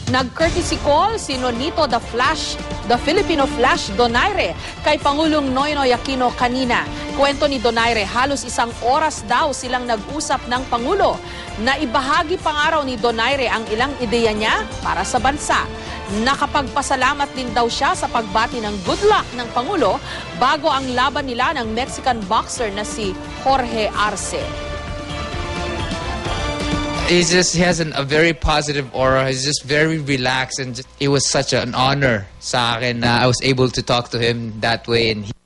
Nag-courtesy call si Nonito the Filipino Flash Donaire kay Pangulong Noynoy Aquino kanina. Kwento ni Donaire, halos 1 oras daw silang nag-usap ng Pangulo. Naibahagi pa nga raw ni Donaire ang ilang ideya niya para sa bansa. Nakapagpasalamat din daw siya sa pagbati ng good luck ng Pangulo bago ang laban nila ng Mexican boxer na si Jorge Arce. He has a very positive aura. He's just very relaxed, and it was such an honor sa akin na I was able to talk to him that way. And